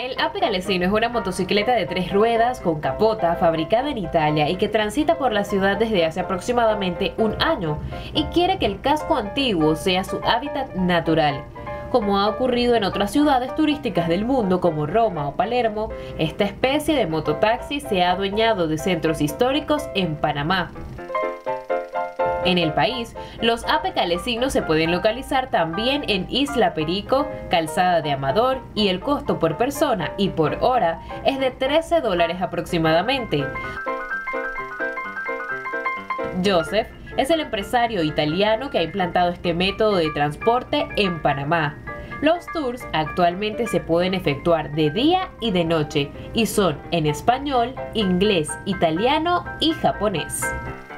El Ape Calesino es una motocicleta de 3 ruedas con capota fabricada en Italia y que transita por la ciudad desde hace aproximadamente un año y quiere que el casco antiguo sea su hábitat natural. Como ha ocurrido en otras ciudades turísticas del mundo como Roma o Palermo, esta especie de mototaxi se ha adueñado de centros históricos en Panamá. En el país, los Ape Calesinos se pueden localizar también en Isla Perico, Calzada de Amador, y el costo por persona y por hora es de $13 aproximadamente. Joseph es el empresario italiano que ha implantado este método de transporte en Panamá. Los tours actualmente se pueden efectuar de día y de noche y son en español, inglés, italiano y japonés.